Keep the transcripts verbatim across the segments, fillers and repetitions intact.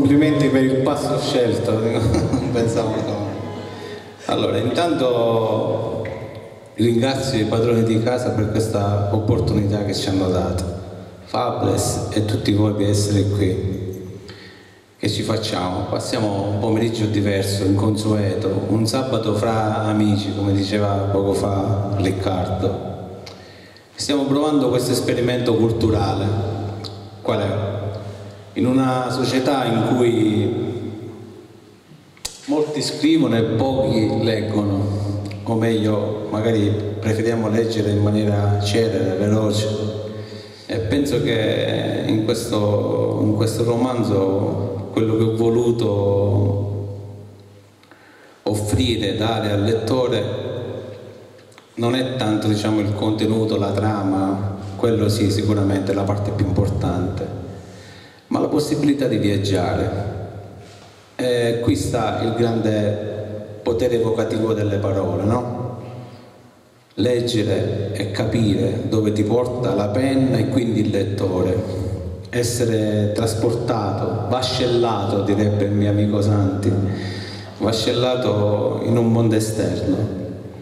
complimenti per il passo scelto, non pensavo come. Allora, intanto ringrazio i padroni di casa per questa opportunità che ci hanno dato, Fabless e tutti voi per essere qui. Che ci facciamo? Passiamo un pomeriggio diverso, inconsueto, un sabato fra amici, come diceva poco fa Riccardo. Stiamo provando questo esperimento culturale. Qual è? In una società in cui molti scrivono e pochi leggono, o meglio, magari preferiamo leggere in maniera celere, veloce. E penso che in questo, in questo romanzo quello che ho voluto offrire, dare al lettore, non è tanto, diciamo, il contenuto, la trama, quello sì, sicuramente è la parte più importante, ma la possibilità di viaggiare. E qui sta il grande potere evocativo delle parole, no? Leggere e capire dove ti porta la penna e quindi il lettore, essere trasportato, vascellato, direbbe il mio amico Santi, vascellato in un mondo esterno.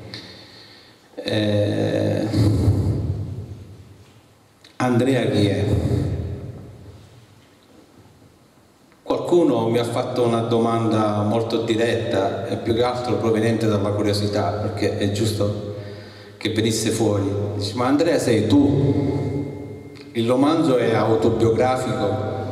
Eh, Andrea chi è? Qualcuno mi ha fatto una domanda molto diretta e più che altro proveniente dalla curiosità, perché è giusto che venisse fuori. Dice: ma Andrea sei tu? Il romanzo è autobiografico?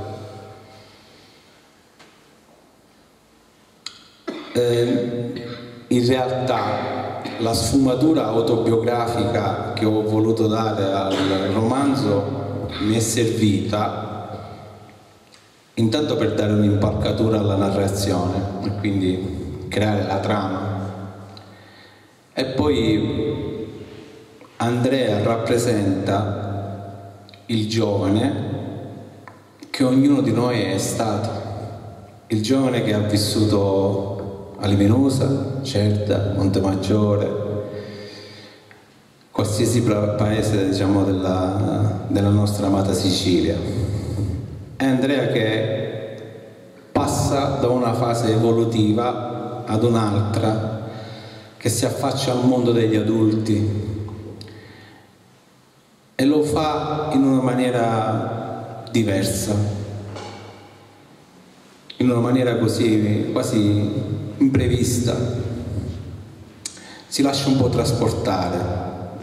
Eh, in realtà la sfumatura autobiografica che ho voluto dare al romanzo mi è servita intanto per dare un'impalcatura alla narrazione e quindi creare la trama, e poi Andrea rappresenta il giovane che ognuno di noi è stato, il giovane che ha vissuto a Liminosa, Cerda, Montemaggiore, qualsiasi paese, diciamo, della, della nostra amata Sicilia. È Andrea che passa da una fase evolutiva ad un'altra, che si affaccia al mondo degli adulti e lo fa in una maniera diversa, in una maniera così quasi imprevista, si lascia un po' trasportare.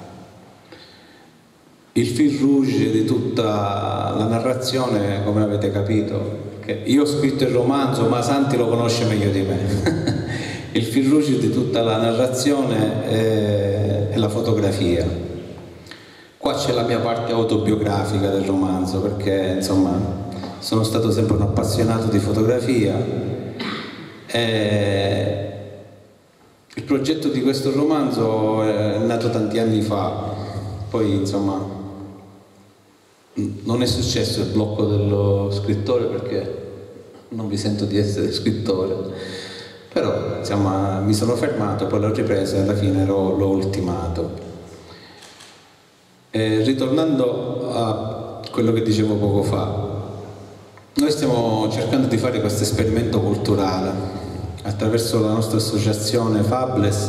Il fil rouge di tutta la narrazione, come avete capito, che io ho scritto il romanzo ma Santi lo conosce meglio di me, il fil rouge di tutta la narrazione è, è la fotografia. Qua c'è la mia parte autobiografica del romanzo, perché insomma sono stato sempre un appassionato di fotografia. E il progetto di questo romanzo è nato tanti anni fa, poi insomma non è successo il blocco dello scrittore, perché non mi sento di essere scrittore, però insomma mi sono fermato, poi l'ho ripreso e alla fine l'ho ultimato. E ritornando a quello che dicevo poco fa, noi stiamo cercando di fare questo esperimento culturale attraverso la nostra associazione Fabless.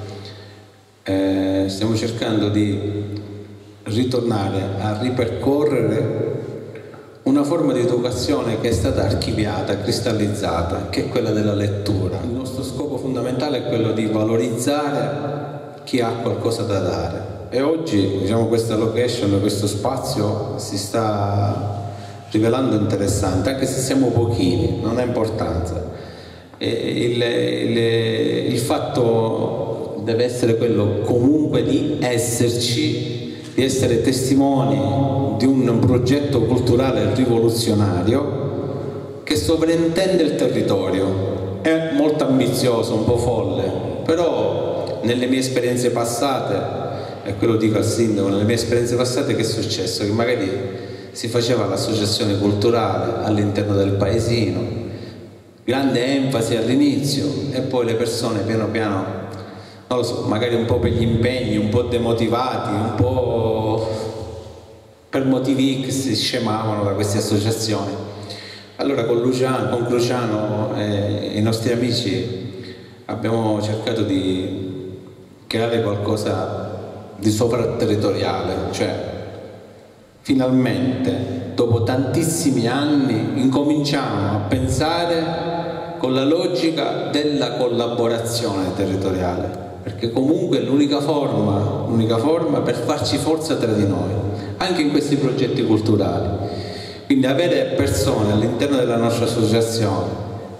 Eh, stiamo cercando di ritornare a ripercorrere una forma di educazione che è stata archiviata, cristallizzata, che è quella della lettura. Il nostro scopo fondamentale è quello di valorizzare chi ha qualcosa da dare, e oggi, diciamo, questa location, questo spazio si sta rivelando interessante, anche se siamo pochini, non ha importanza. E il, il, il fatto deve essere quello comunque di esserci, di essere testimoni di un progetto culturale rivoluzionario che sovrintende il territorio. È molto ambizioso, un po' folle, però nelle mie esperienze passate, e quello dico al sindaco, nelle mie esperienze passate che è successo? Che magari si faceva l'associazione culturale all'interno del paesino, grande enfasi all'inizio, e poi le persone piano piano, non lo so, magari un po' per gli impegni, un po' demotivati, un po' per motivi X, si scemavano da queste associazioni. Allora con Luciano, con Cruciano e i nostri amici abbiamo cercato di creare qualcosa di sovraterritoriale, cioè finalmente dopo tantissimi anni incominciamo a pensare con la logica della collaborazione territoriale, perché comunque è l'unica forma, l'unica forma per farci forza tra di noi, anche in questi progetti culturali. Quindi avere persone all'interno della nostra associazione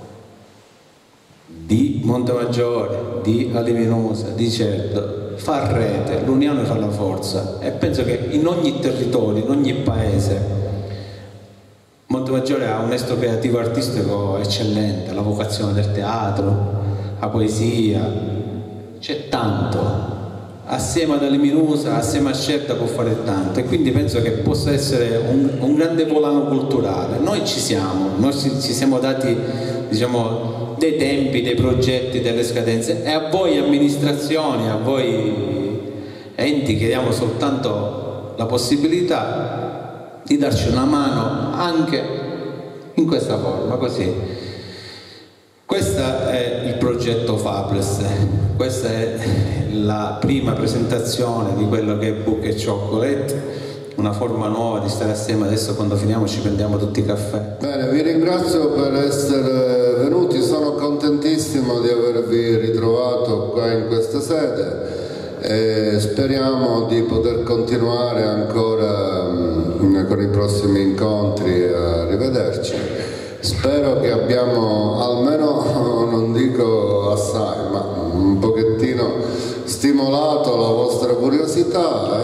di Montemaggiore, di Alivinusa, di Cerdo, fa rete, l'unione fa la forza, e penso che in ogni territorio, in ogni paese, Montemaggiore ha un estro creativo artistico eccellente, la vocazione del teatro, la poesia, c'è tanto. Assieme ad Alivinusa, assieme a Cerda può fare tanto, e quindi penso che possa essere un, un grande volano culturale. Noi ci siamo, noi ci, ci siamo dati, diciamo, dei tempi, dei progetti, delle scadenze, e a voi amministrazioni, a voi enti chiediamo soltanto la possibilità di darci una mano anche in questa forma, così. Questo è il progetto Fables, questa è la prima presentazione di quello che è Book e Chocolate, una forma nuova di stare assieme. Adesso quando finiamo ci prendiamo tutti i caffè. Bene, vi ringrazio per essere venuti, sono contentissimo di avervi ritrovato qua in questa sede e speriamo di poter continuare ancora mh, con i prossimi incontri a rivederci. Spero che abbiamo almeno, non dico assai, ma un pochettino stimolato la vostra curiosità,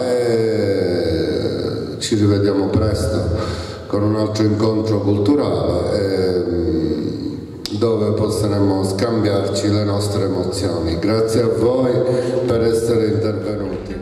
e ci rivediamo presto con un altro incontro culturale dove potremo scambiarci le nostre emozioni. Grazie a voi per essere intervenuti.